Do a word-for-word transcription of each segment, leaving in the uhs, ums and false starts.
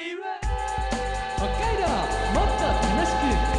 北海道もっと楽しく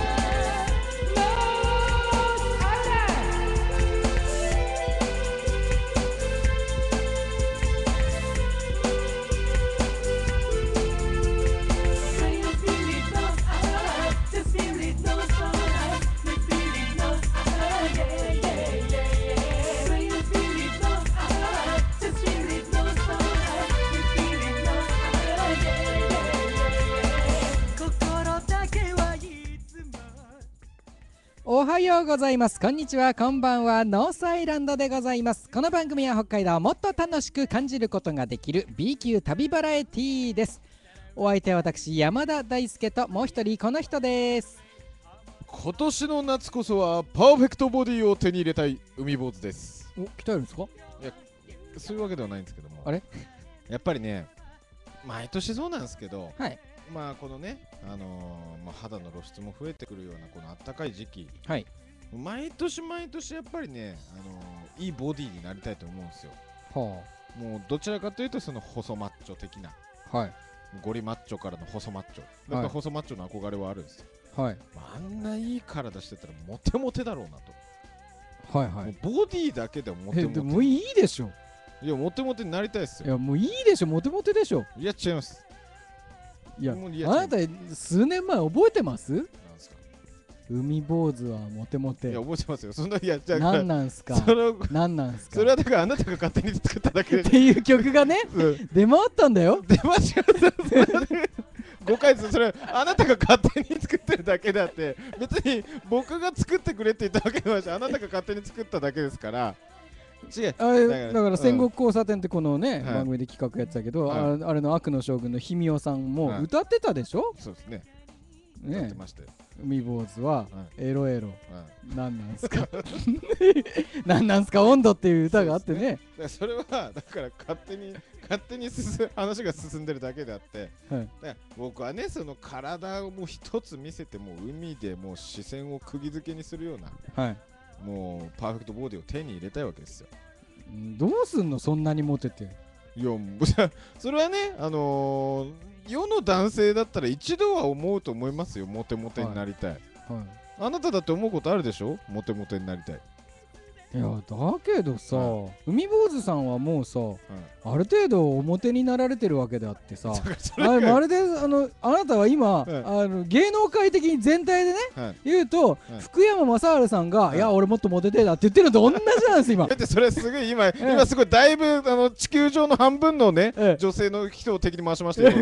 おはようございます。こんにちは、こんばんは。ノースアイランドでございます。この番組は北海道をもっと楽しく感じることができる B 級旅バラエティーです。お相手は私山田大輔ともう一人この人です。 今年の夏こそはパーフェクトボディを手に入れたい海坊主です。 お、来たるんですか？ いや、そういうわけではないんですけども、 あれやっぱりね、毎年そうなんですけど、 はい、 まあこのね、あのーまあ、肌の露出も増えてくるようなこの暖かい時期、 はい、 毎年毎年やっぱりね、あのーいいボディになりたいと思うんですよ。 はもうどちらかというとその細マッチョ的な、 あ、はい、 ゴリマッチョからの細マッチョ、やっぱ細マッチョの憧れはあるんですよ。 はい、 まあ、あんないい体してたらモテモテだろうなと。 はい、はい。 もうボディだけでモテえ、 モテ。 でもいいでしょ。 いや、モテモテになりたいっすよ。 いや、もういいでしょ。モテモテでしょ。 いや、違います。 いや、 もういやあなた数年前覚えてます？ なんですか。 海坊主はモテモテ。 いや、覚えてますよ。そんな、いや、じゃあ、 なんなんすか？ そのなんなんすか？ それはだからあなたが勝手に作っただけで。 っていう曲がね、 うん出回ったんだよ。 出ました。誤解です。それあなたが勝手に作ってるだけであって、別に僕が作ってくれって言ったわけではないし、あなたが勝手に作っただけですから。違う。 あれだからだから戦国交差点ってこのね、 はい番組で企画やってたけど、 はいあれあれの悪の将軍の氷見尾さんもはい歌ってたでしょ。 そうですね。やっねて、ましたよ。 海坊主ははいエロエロ、 はいなんなんすかなんなんすか温度っていう歌があってね。 だからそれはだから勝手に勝手に進話が進んでるだけであって、 はいだから僕はね、その体をもう一つ見せて、もう海でもう視線を釘付けにするような、 はい、 もうパーフェクトボディを手に入れたいわけですよ。 どうすんのそんなにモテて。 いや、もうそれはね、あのー、世の男性だったら一度は思うと思いますよ。モテモテになりたい、 はい、 あなただって思うことあるでしょ。モテモテになりたい。 いやだけどさ、 は海坊主さんはもうさ、 はいある程度表になられてるわけであってさだからそれあがまるであのあなたは今、 はいあの芸能界的に全体でねはい言うと、 い福山雅治さんが、 はいいや俺もっとモテてえだって言ってるのと同じなんです今だってそれすごい今、 ええ今すごいだいぶあの地球上の半分のね、 ええ女性の人を敵に回しましたよ。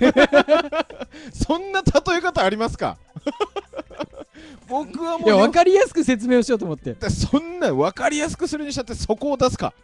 そんな例え方ありますか？僕はもいうやよ分かりやすく説明をしようと思ってだそんな分かりやすくするにしたってそこを出すか。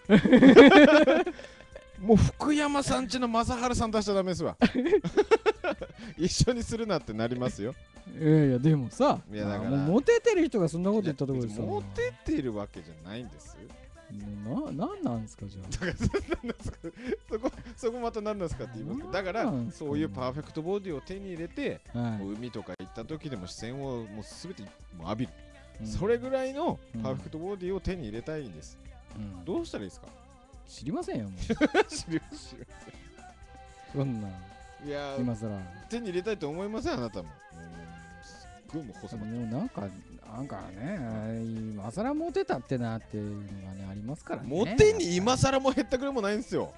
もう福山さんちの正治さん出しちゃダメですわ。一緒にするなってなりますよ。 いやいやでもさいやだからあもうモテてる人がそんなこと言ったところでさモテてるわけじゃないんです。 な、なんなんですかじゃあ。 だから何なんですかそこそこまた何なんですかって言いますけど、だからなんですかそういうパーフェクトボディを手に入れて、 はいもう海とか行った時でも視線をもう全てもう浴びる、 うんそれぐらいのうんパーフェクトボディを手に入れたいんです、 うんどうしたらいいですか？ 知りませんよもう知る知るそんなんいやー今更も手に入れたいと思いませんあなたも。もうすっごいもう細うかっなんかなんかね今更モテたってなっていうのがねありますからね。 モテに今更もへったくれもないんですよ。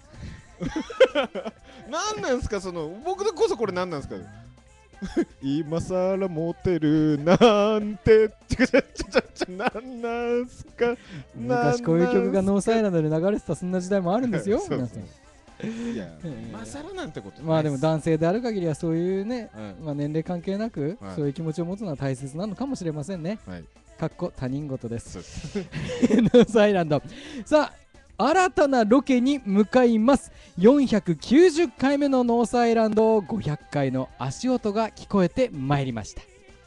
何なんですかその僕でこそこれ何なんですか？今さらモテるなんてちょちょちょちょなんなんすか？ 昔こういう曲がノースアイランドで流れてたそんな時代もあるんですよそう皆さん。 いやええ今さらなんてことないっす。 まあでも男性である限りはそういうね、 うんまあ年齢関係なくはいそういう気持ちを持つのは大切なのかもしれませんね。 はいかっこ他人事です。 そうですノースアイランドさあ新たなロケに向かいます。よんひゃくきゅうじゅっかいめのノースアイランドごひゃっかいの足音が聞こえてまいりました。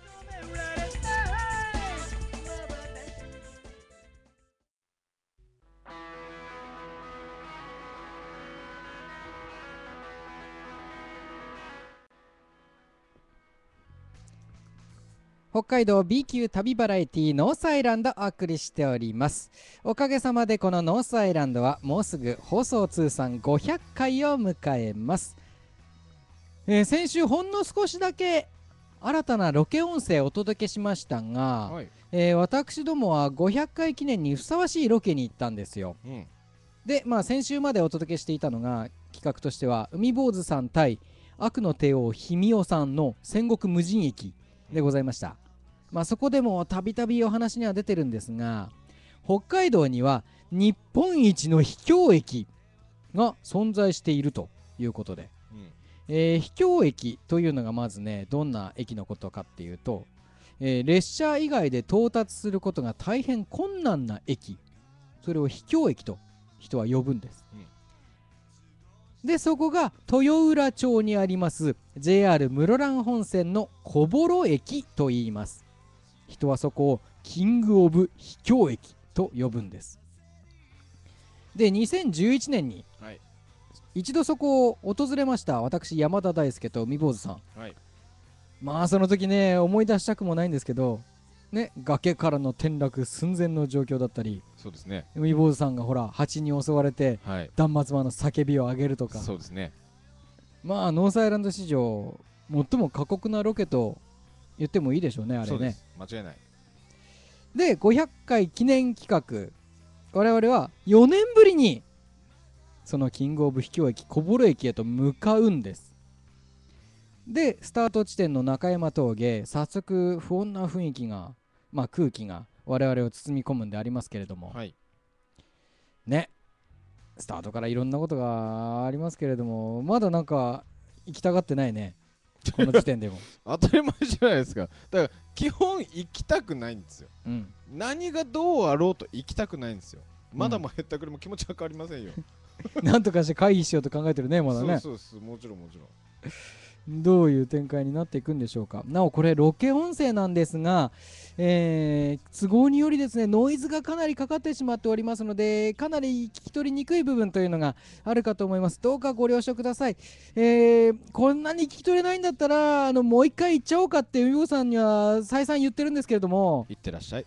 北海道 B 級旅バラエティノースアイランドお送りしております。おかげさまでこのノースアイランドはもうすぐ放送通算ごひゃっかいを迎えます。 えー先週ほんの少しだけ新たなロケ音声をお届けしましたが、 はい。 えー私どもはごひゃっかい記念にふさわしいロケに行ったんですよ。 うん。 で、まあ、先週までお届けしていたのが企画としては海坊主さん対悪の帝王氷見尾さんの戦国無人駅でございました。まあ、そこでもたびたびお話には出てるんですが、北海道には日本一の秘境駅が存在しているということで、 うん。 えー秘境駅というのがまずね、どんな駅のことかっていうと、えー列車以外で到達することが大変困難な駅、それを秘境駅と人は呼ぶんです。 うんで、そこが豊浦町にあります ジェイアール 室蘭本線の小幌駅と言います。人はそこをキングオブ秘境駅と呼ぶんです。で、にせんじゅういちねんにはい。 一度そこを訪れました私山田大輔と海坊主さん。 はい。 まあその時ね、思い出したくもないんですけどね、崖からの転落寸前の状況だったり、 そうですね。 海坊主さんがほら蜂に襲われてはい。 断末魔の叫びを上げるとか、 そうですね。 まあノースアイランド史上最も過酷なロケと言ってもいいでしょうね、あれね。 そうです。間違いない。 で、ごひゃっかい記念企画、我々はよねんぶりにそのキングオブ秘境駅小幌駅へと向かうんです。で、スタート地点の中山峠、早速不穏な雰囲気が、まあ空気が我々を包み込むんでありますけれども、 はい。 ね、スタートからいろんなことがありますけれども、まだなんか行きたがってないね、この時点でも。 当たり前じゃないですか。だから基本行きたくないんですよ。 うん、 何がどうあろうと行きたくないんですよ。まだもへったくれも気持ちは変わりませんよ。 なんとかして回避しようと考えてるね、まだね。 そうそうそう、もちろんもちろん。 どういう展開になっていくんでしょうか。なおこれロケ音声なんですが、えー都合によりですね、ノイズがかなりかかってしまっておりますので、かなり聞き取りにくい部分というのがあるかと思います。どうかご了承ください。えーこんなに聞き取れないんだったら、あのもう一回言っちゃおうかって海坊さんには再三言ってるんですけれども、 行ってらっしゃい。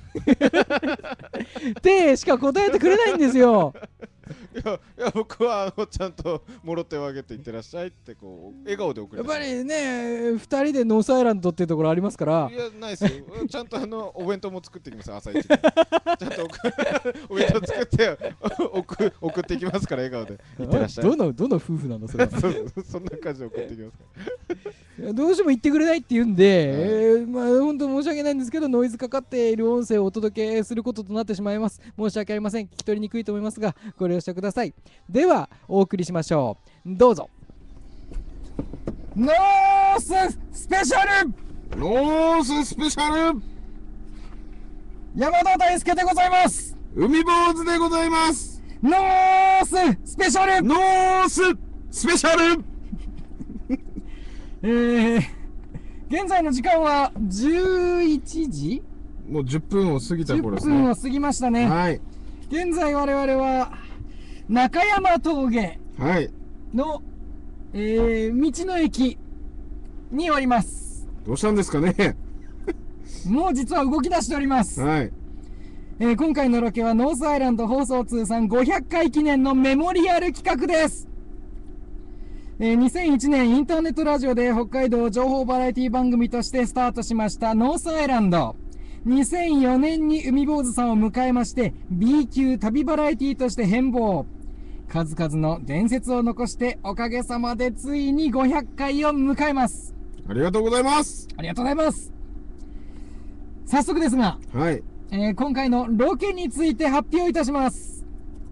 でしか答えてくれないんですよ。 いや、いや僕はあのちゃんともろ手を挙げて行ってらっしゃいってこう笑顔で送りました。 やっぱりね、ふたりでノースアイランドっていうところありますからい、や、ないですよ。ちゃんとあのお弁当も作ってきます、朝一で。ちゃんとお弁当作って送送っていきますから、笑顔で。行ってらっしゃい。 どのどの夫婦なんだそれは。 そうそんな感じで送っていきますかいやどうしても言ってくれないって言うんで、 はいえーまあ本当申し訳ないんですけど、ノイズかかっている音声をお届けすることとなってしまいます。申し訳ありません。聞き取りにくいと思いますがご了承ください。ではお送りしましょう。どうぞ。ノーススペシャルら。ノーススペシャル山田大輔でございます。 海坊主でございます。 ノーススペシャルノーススペシャルえー、現在の時間はじゅういちじもうじゅっぷんを過ぎた頃 10 ですね。 分を過ぎましたね。 はい。 現在我々は中山峠はい。 の、えー道の駅におります。 どうしたんですかね。 もう実は動き出しております。 はい。 えー今回のロケはノースアイランド放送通算ごひゃっかい記念のメモリアル企画です。えーにせんいちねんインターネットラジオで北海道情報バラエティ番組としてスタートしましたノースアイランド。にせんよねんに海坊主さんを迎えまして B 級旅バラエティとして変貌。数々の伝説を残しておかげさまでついにごひゃっかいを迎えます。 ありがとうございます。 ありがとうございます。早速ですが、 はい。 えー今回のロケについて発表いたします。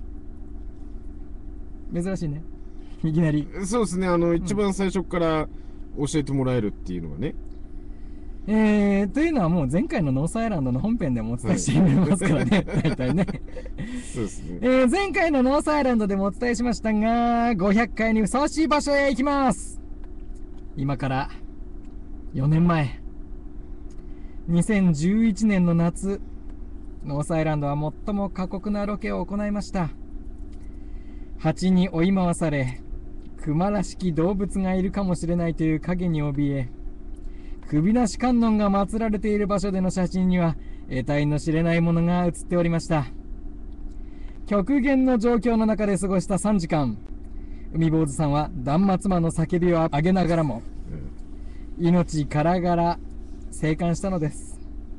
珍しいね、いきなり。 そうですね。あの、一番最初から教えてもらえるっていうのがね。 えー、というのはもう前回のノースアイランドの本編でもお伝えしていますからね、大体ね。 そうですね。 えー前回のノースアイランドでもお伝えしましたが、ごひゃっかいにふさわしい場所へ行きます。今からよねんまえ、にせんじゅういちねんの夏、ノースアイランドは最も過酷なロケを行いました。蜂に追い回され、クマらしき動物がいるかもしれないという影に怯え、首なし観音が祀られている場所での写真には得体の知れないものが写っておりました。極限の状況の中で過ごしたさんじかん、 海坊主さんは断末魔の叫びを上げながらも、うん、命からがら生還したのです。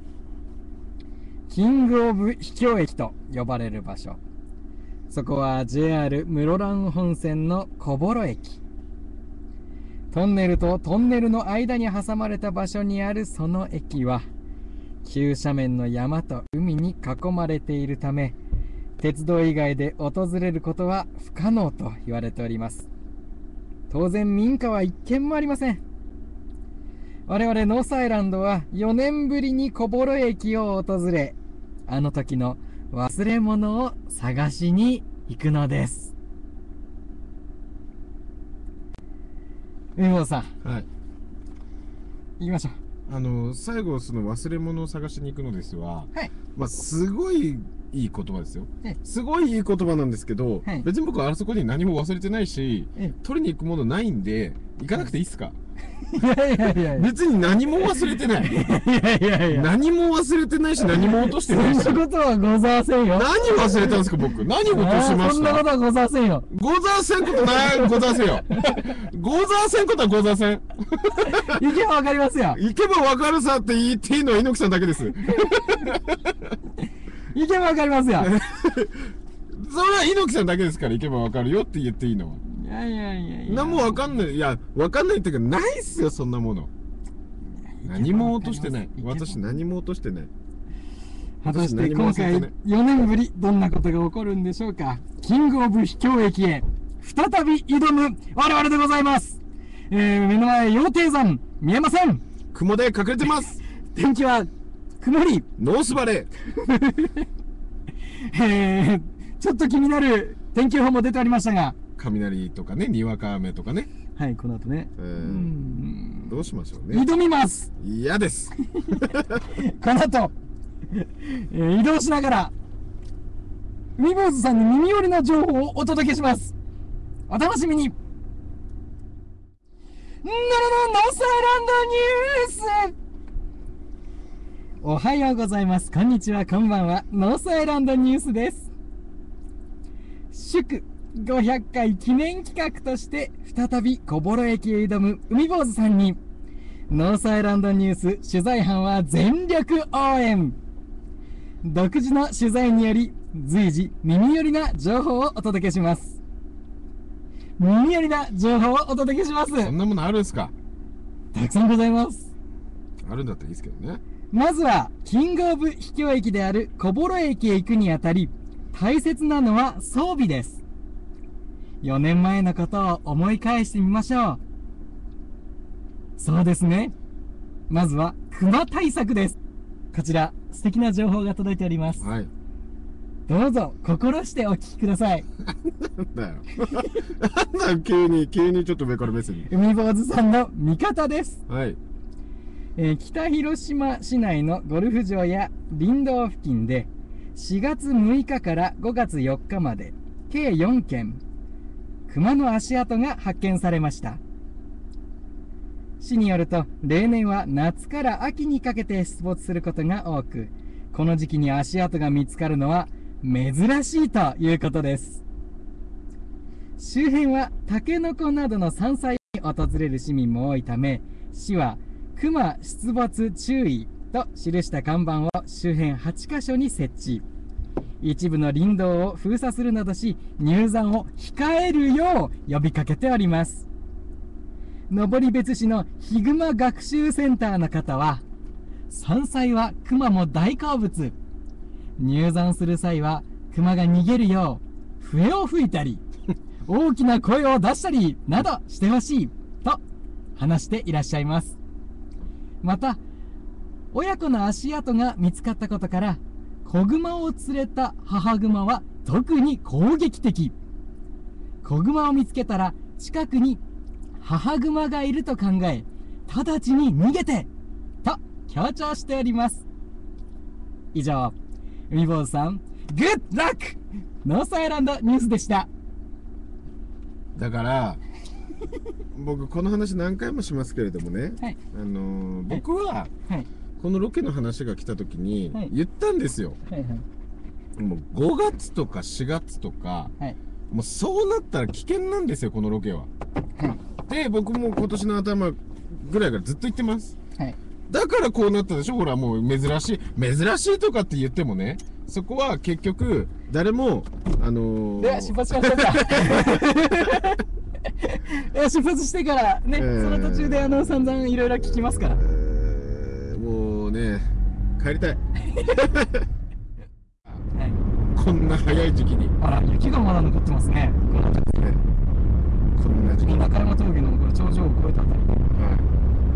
キングオブ秘境駅と呼ばれる場所、そこは ジェイアール 室蘭本線の小幌駅。トンネルとトンネルの間に挟まれた場所にあるその駅は急斜面の山と海に囲まれているため、鉄道以外で訪れることは不可能と言われております。当然民家は一軒もありません。我々ノースアイランドはよねんぶりに小幌駅を訪れ、あの時の忘れ物を探しに行くのです。海坊さん、 はい、 行きましょう。 あの最後その忘れ物を探しに行くのですは、 はい、 まあすごいいい言葉ですよ。すごいいい言葉なんですけど、はい、別に僕はあそこに何も忘れてないし、取りに行くものないんで行かなくていいっすか？ いやいやいや、 別に何も忘れてない。いやいやいや、何も忘れてないし何も落としてないし。 そんなことはございませんよ。 何忘れたんですか僕？何を落としました？ そんなことはございませんよ。 ございせんことない、ございませんよ。ございせんことはございません。 行けばわかりますよ。 行けばわかるさって言っていいのは猪木さんだけです。 行けばわかりますよ。 それは猪木さんだけですから、行けばわかるよって言っていいのは。 いやいやいやいや。 何もわかんない。いや、わかんないっていうか、ないっすよ、そんなもの。何も落としてない。私、何も落としてない。 果たして今回よねんぶり、どんなことが起こるんでしょうか。キングオブ秘境駅へ再び挑む我々でございます。えー、目の前、羊蹄山見えません。 雲で隠れてます。 天気は曇り。 ノースバレー。えー、ちょっと気になる天気予報も出ておりましたが、 雷とかね、にわか雨とかね。 はい、この後ね。 えー、うんどうしましょうね。 挑みます。 嫌です。 この後、えー、移動しながら海坊主さんに耳寄りな情報をお届けします。お楽しみに。ノロノノスアイランドニュース。おはようございます。こんにちは、こんばんは。ノースアイランドニュースです。祝ごひゃっかい記念企画として再び小幌駅へ挑む海坊主さんにノースアイランドニュース取材班は全力応援。独自の取材により随時耳寄りな情報をお届けします。耳寄りな情報をお届けします。 そんなものあるんすか？ たくさんございます。 あるんだったらいいですけどね。 まずはキングオブ秘境駅である小幌駅へ行くにあたり大切なのは装備です。よねんまえのことを思い返してみましょう。そうですね。まずは熊対策です。こちら素敵な情報が届いております。 はい。 どうぞ心してお聞きください。 なんだよ。なんだ急に急にちょっと上から目線。 海坊主さんの味方です。 はい。 えー、北広島市内のゴルフ場や林道付近でしがつむいかからごがつよっかまで計よんけん熊の足跡が発見されました。市によると例年は夏から秋にかけて出没することが多く、この時期に足跡が見つかるのは珍しいということです。周辺はタケノコなどの山菜に訪れる市民も多いため、市は熊出没注意と記した看板を周辺はちかしょに設置。一部の林道を封鎖するなどし、入山を控えるよう呼びかけております。登別市のヒグマ学習センターの方は、山菜は熊も大好物。入山する際は熊が逃げるよう笛を吹いたり大きな声を出したりなどしてほしいと話していらっしゃいます。また親子の足跡が見つかったことから子熊を連れた母熊は特に攻撃的。子熊を見つけたら近くに母熊がいると考え直ちに逃げてと強調しております。以上、海坊主さんグッドラックノースアイランドニュースでした。 だから僕この話何回もしますけれどもね、 はい、 あのー、僕は、 はい、 このロケの話が来た時に言ったんですよ、 はいはい、 もうごがつとかしがつとか、 はい、 もうそうなったら危険なんですよ、このロケは。 はい。 で、僕も今年の頭ぐらいからずっと言ってます。 はい。 だからこうなったでしょ。ほら、もう珍しい珍しいとかって言ってもね、そこは結局誰もあのー、 では出発しましょうか。出発してからね、えー、その途中であの散々いろいろ聞きますから、 えー、もうね帰りたい。はい、こんな早い時期に。 あら、雪がまだ残ってますね。このね、 こんな時期に中山峠のこれ頂上を越えたあたり、はい、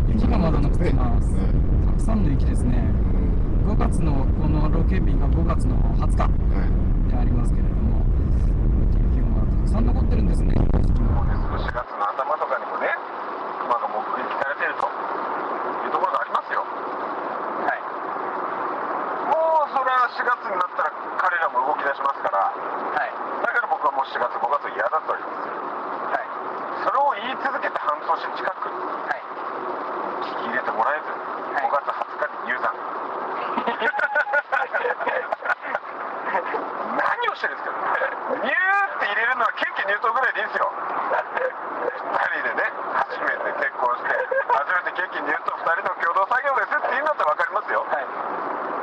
雪がまだ残ってます、はい、たくさんの雪ですね。ごがつのこのロケ日がごがつのはつかでありますけれども、雪がまだたくさん残ってるんですね。 しがつの頭とかにもね、熊が目撃されているというところがありますよ。はい。もうそれはしがつになったら彼らも動き出しますから、はい、だから僕はもうしがつごがつ嫌だと言いますよ。はい。それを言い続けて半年近く、はい、聞き入れてもらえず、はい、ごがつはつかに入山。何をしてるんですか。ニューって入れるのはケーキ入刀ぐらいでいいんですよ。ふたりでね、初めて結婚して初めてケーキ入刀ふたりの共同作業ですって言うんだったら分かりますよ。はい、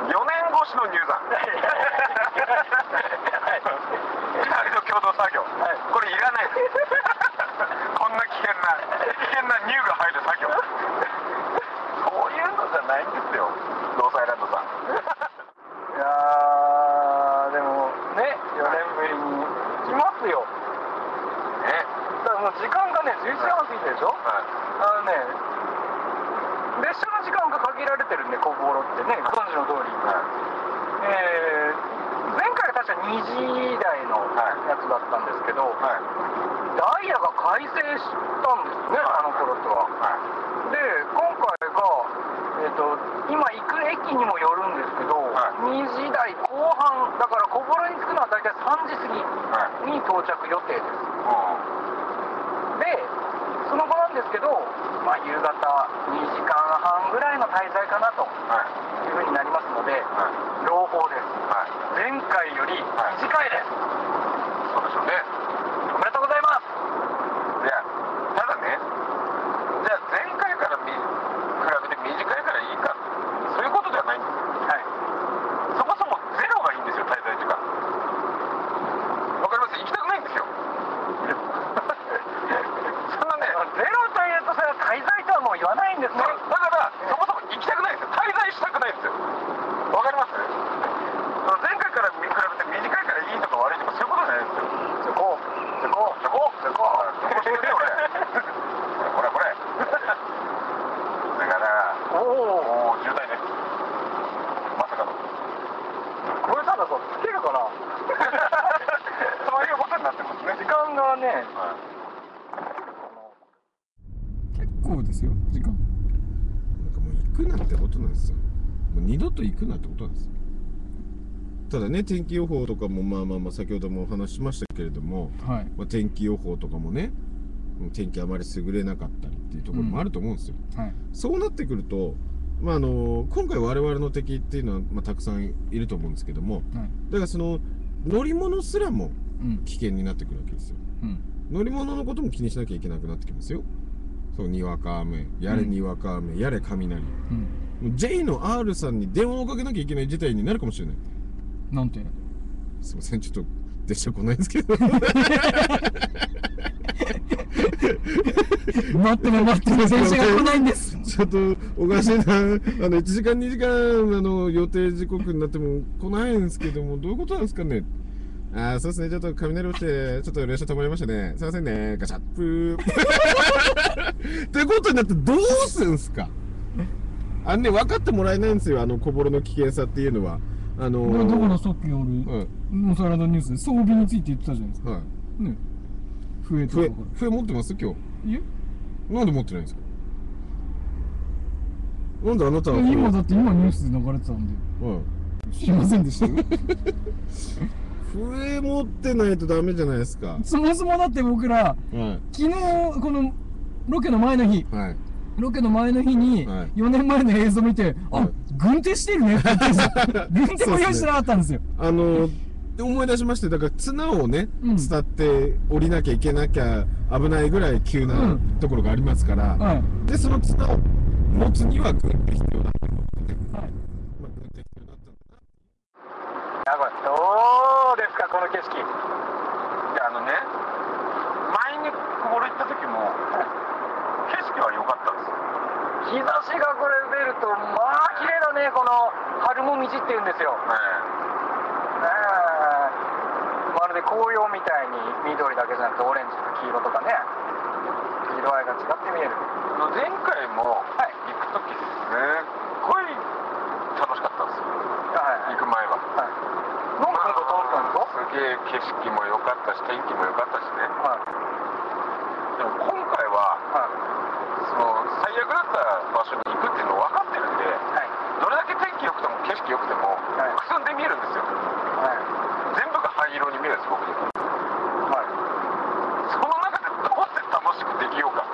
よねんごしの入山。ふたりの共同作業、はい、これいらないです。こんな危険な危険な乳が入る作業、そういうのじゃないんですよ、ノースアイランドさん。いやー、でもね、よねんぶりに来ますよ。ね、だからもう時間がね、じゅういちじはん過ぎてるでしょ。はい、あのね、列車の時間が限られてるんで、小幌ってね、ご存知の通り。はい、えー、前回確かにじ台のやつだったんですけど、はい、ダイヤが改正したんですね、あの頃とは。はい、で、今回が、えーと、今行く駅にもよるんですけど、はい、にじ台後半、だから小幌に着くのは大体さんじ過ぎに到着予定です。はい、で、その後なんですけど、まあ、夕方にじかんはんぐらいの滞在かなというふうになりますので、はい、朗報です。はい、前回より短いです。はい、そうでしょうね。おめでとうございます。いや、ただね、じゃあ前回から比べて短いからいいか、そういうことではないんです。はい、そもそもゼロがいいんですよ、滞在時間。わかります？行きたくないんですよ。そんなね、ゼロというとそれは滞在とはもう言わないんですね。だからそもそも行きたくないんですよ。滞在したくないんですよ。わかります？前回から比べて短いからいいとか悪いとかそういうことじゃないんですよ。そこそこそこそこそこしてるよ俺。これこれ。だからおお渋滞です。まさかの。これただそうつけるかな。そういうことになってますね。時間がね。はい、結構ですよ時間。なんかもう行くなってことなんですよ。もう二度と行くなってことなんですよ。ただね、天気予報とかもまあまあまあ先ほどもお話ししましたけれども、はい、まあ、天気予報とかもね、天気あまり優れなかったりっていうところもあると思うんですよ。うん、はい、そうなってくると、まああの今回我々の敵っていうのは、まあ、たくさんいると思うんですけども、はい、だからその乗り物すらも危険になってくるわけですよ。うん、乗り物のことも気にしなきゃいけなくなってきますよ。そう、にわか雨、やれにわか雨、うん、やれ雷、うん、J の R さんに電話をかけなきゃいけない事態になるかもしれない。なんて？すいません、ちょっと電車来ないんですけど。待っても待っても電車が来ないんです。ちょっとおかしいな。あのいちじかんにじかんあの予定時刻になっても来ないんですけども、どういうことなんですかね。ああ、そうですね、ちょっと雷落ちてちょっと列車止まりましたね。すいませんね、ガチャップー。ってことになってどうすんすか。あのね、分かってもらえないんですよ、あの小幌の危険さっていうのは。あのー、だからさっき夜、はい、モサラダニュースで装備について言ってたじゃないですか。はい。ね。笛とか。笛、笛持ってます今日。いえ。なんで持ってないんですか。なんであなたは。今だって今ニュースで流れてたんで。はい。知りませんでしたよ。笛持ってないとダメじゃないですか。そもそもだって僕ら、はい、昨日このロケの前の日。はい。ロケの前の日によねんまえの映像見て、はい、あ、軍手してるねって言って軍手も用意してなかったんですよ。あので思い出しまして、だから綱をね、 うん伝って降りなきゃいけなきゃ危ないぐらい急なうんところがありますから、 うんでその綱を持つには軍って必要だってことで、 はいまあ、軍って必要だったんだな。 やばい、どうですかこの景色。いや、あのね、前にこれ行った時も景色は良かったんですよ。日差しがこれ出るとまあ綺麗だね。この春もみじっていうんですよ。ねえ、まるで紅葉みたいに緑だけじゃなくてオレンジと黄色とかね、色合いが違って見える。前回も行く時すっごい楽しかったんですよ、はい、行く前は。はい、なんか楽しかったんですか？すげえ景色も良かったし天気も良かったしね。はい、でも今回は、はい、その最悪だった場所に行くっていうの分かってるんで、はい、どれだけ天気良くても景色良くても、はい、くすんで見えるんですよ。はい、全部が灰色に見えるんです僕に。はい、その中でどうやって楽しくできようか。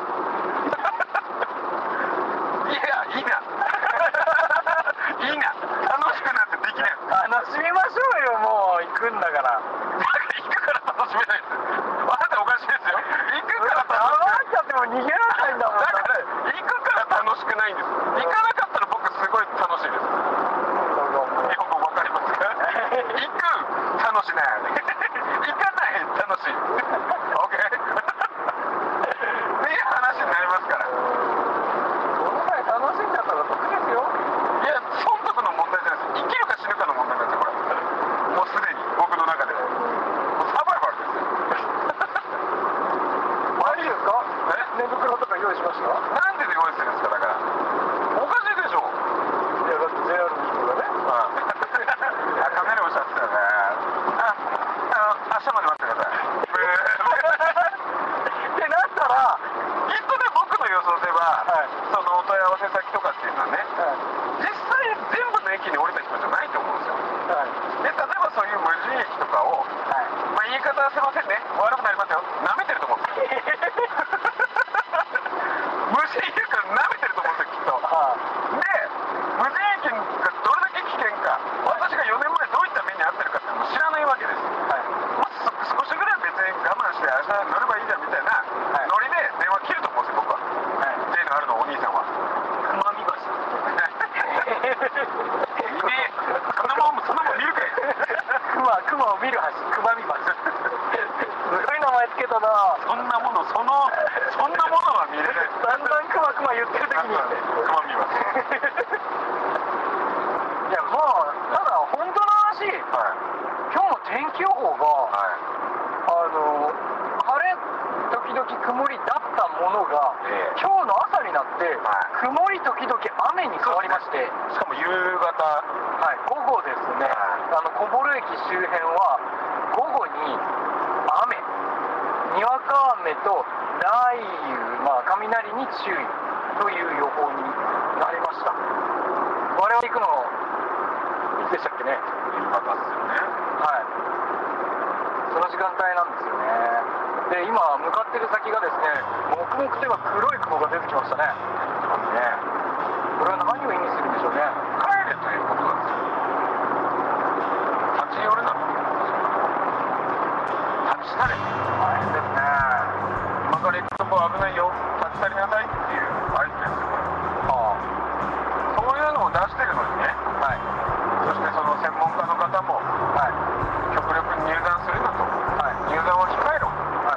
いや、いいな。いいな。楽しくなんてできない。楽しみましょうよ、もう行くんだから。行くから楽しめないです。あなたおかしいですよ。行くから楽しく。あなたっても逃げられないんだもん。だから行くから楽しくないんです。行かなかったら僕すごい楽しいです。日本語わかりますか？行く楽しない。行かない楽しい。オッケー。っていう話になりますから。楽しんだったら得ですよ。いや、損得の問題じゃないです。生きるか死ぬかの問題なんですよ、これ。もうすでに、僕の中で。もうサバイバルですよ。マジですか？え？寝袋とか用意しました？なんで用意するんですか、だから。おかしいでしょ。いや、だって ジェイアール の人がね。ああ。雷おっしゃってたよね。あ、あの、明日まで待ってください。ってなったら、きっとね、僕の予想では、はい、そのお問い合わせ先とかっていうのはね、はい、実際全部の駅に降りた人じゃないと思うんですよ。はい、で、例えばそういう無人駅とかを、はい、まあ言い方はすいませんね、悪くなりますよ、舐めてると思うんですよ。無人駅から舐めてると思うんですよ、きっと。はい、で、無人駅がどれだけ危険か、私がよねんまえどういった目に遭ってるかっていうのも知らないわけです。はい、まあ、少しぐらい別に我慢して明日乗ればいいじゃんみたいなノリで電話切ると思うんですよ、僕は。はい、ジェイのあるのお兄さんは。熊見橋。いねえ。そのままそのまま見るかい。熊熊を見る橋。熊見橋。すごい名前つけたな。そんなものそのそんなものは見れない。だんだん熊熊言ってる時に熊見橋。いや、まあただ本当の話、はい、今日の天気予報が、はい、あの晴れ時々曇りだったものが、えー、今日の朝になって、はい、曇り時々雨に変わりまして、ね、しかも夕方、はい、午後ですね、はい、あの小幌駅周辺は午後に雨、にわか雨と雷雨、まあ、雷に注意という予報になりました。我々行くのいつでしたっけね？夕方ですよね。はい、その時間帯なんですよね。で、今向かってる先がですね、黙々と今黒い雲が出てきましたね。ね、これは何を意味するんでしょうね。帰れということなんですよ。立ち寄るな。立ち去れ。大変ですね。今から行くとこ危ないよ。立ち去りなさいっていう合図ですよ、これ。はあ、そういうのを出してるのにね。はい。そしてその専門家の方も、はい、極力入山するなと。はい、入山は控えろ。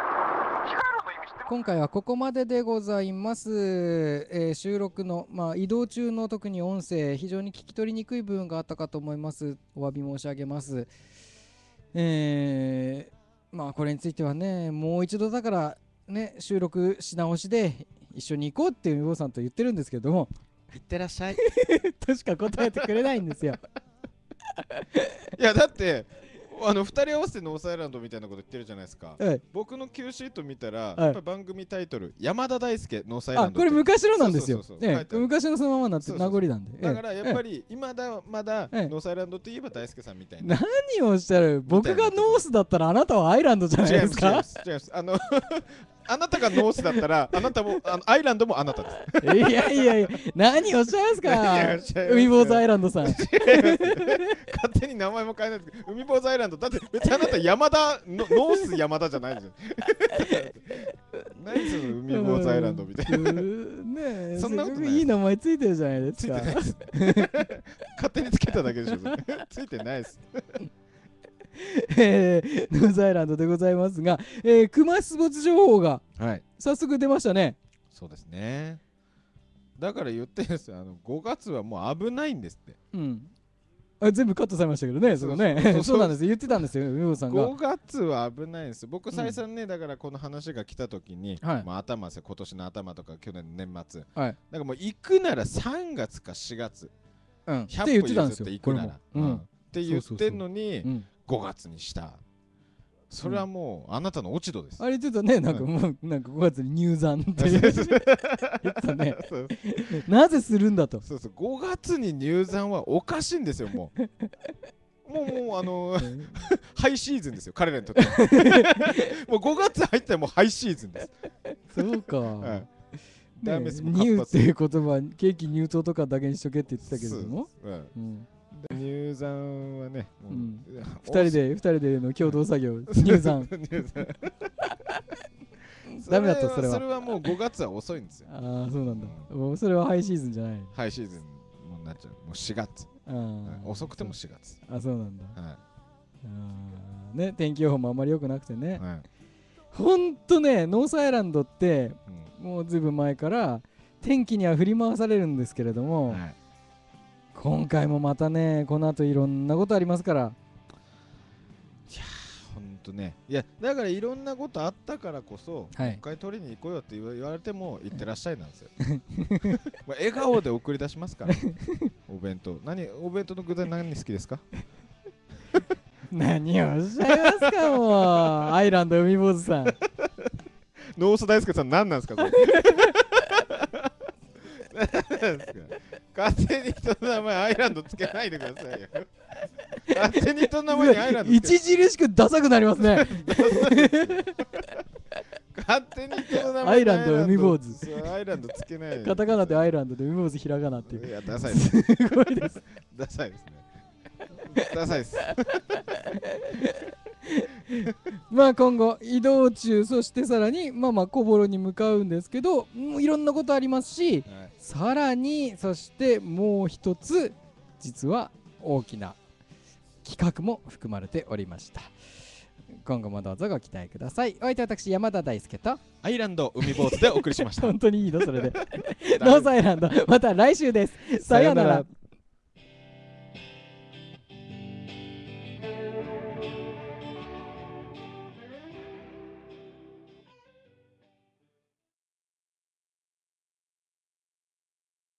今回はここまででございます、えー、収録の、まあ、移動中の特に音声非常に聞き取りにくい部分があったかと思います。お詫び申し上げます。えー、まあこれについてはね、もう一度だからね、収録し直しで一緒に行こうっていう洋さんと言ってるんですけども、 いってらっしゃいとしか答えてくれないんですよ。 いやだってあのふたり合わせてノースアイランドみたいなこと言ってるじゃないですか、はい、僕の Q シート見たら、はい、やっぱ番組タイトル山田大輔ノースアイランド、 あ、これ昔のなんですよ。昔のそのままなって名残なんで、 だからやっぱり今だまだノースアイランドといえば大輔さんみたいな。 何をおっしゃる。僕がノースだったらあなたはアイランドじゃないですか。 違います違います違います。あのあなたがノースだったらあなたもあのアイランドもあなたです。 いやいやいや、何をおっしゃいますか海坊主アイランドさん。 勝手に名前も変えないですけど、海坊主アイランドだって別にあなた山田のノース山田じゃないじゃん。何その海坊主アイランドみたいな。ねえ、そんなことない。いい名前ついてるじゃないですか。 勝手につけただけでしょ。ついてないです。 えー、ノースアイランドでございますが、えー、熊出没情報が早速出ましたね。はい、 そうですね。だから言ってるんですよ、あのごがつはもう危ないんですって。 うん。あ、全部カットされましたけどね、そこね。そうなんです、言ってたんですよ、海坊さんが。 ごがつは危ないんですよ。僕、再三ね、うん、だからこの話が来たときに、はい、まあ頭ですよ、今年の頭とか去年の年末。はい、だからもう行くならさんがつかしがつ。 うん、ひゃっぽ譲って行くなら。うん、って言ってんのに、うん、ごがつにした。それはもうあなたの落ち度です。 あれ言ってたね、なんかもうなんかごがつに入山って言ったね。なぜするんだと。 そうそう、ごがつに入山はおかしいんですよ、もう。もうもうあのー、ハイシーズンですよ、彼らにとって。もうごがつ入ったらもうハイシーズンです。 そうか。はい、ダメです。ニューっていう言葉、ケーキ入刀とかだけにしとけって言ってたけれども。 入山はね、 うん、ふたりでふたりでの共同作業、入山。ダメだとそれは。 それはもうごがつは遅いんですよ。 ああ、そうなんだ。もうそれはハイシーズンじゃない。 ハイシーズンになっちゃう。もうしがつ。遅くてもしがつ。 あ、そうなんだ。はい。あね、天気予報もあんまり良くなくてね。はい、ほんとね、ノースアイランドって、うん、もうずいぶん前から天気には振り回されるんですけれども、はい、今回もまたね、この後いろんなことありますから。いやー、ほんとね。いや、だからいろんなことあったからこそ、はい、もう一回取りに行こうよって言われても、行ってらっしゃいなんですよ。まあ笑顔で送り出しますから。お弁当。何、お弁当の具材何好きですか？ 何をおっしゃいますか、もう。アイランド海坊主さん。 ノース大輔さん、何なんですか、それ。勝手に人の名前アイランドつけないでくださいよ。勝手に人の名前にアイランドつけない。 著しくダサくなりますね。 勝手に人の名前アイランド海坊主。 アイランドつけない。 カタカナでアイランドで海坊主ひらがなっていう。 いや、ダサいです。 すごいです。 ダサいですね。ダサいです。 まあ今後移動中、そしてさらにまあまあ小幌に向かうんですけど、もういろんなことありますし、はい、さらにそしてもう一つ実は大きな企画も含まれておりました。今後もどうぞご期待ください。お相手は私山田大輔とアイランド海坊主でお送りしました。 本当にいいのそれで。ノースアイランドまた来週です。さようなら。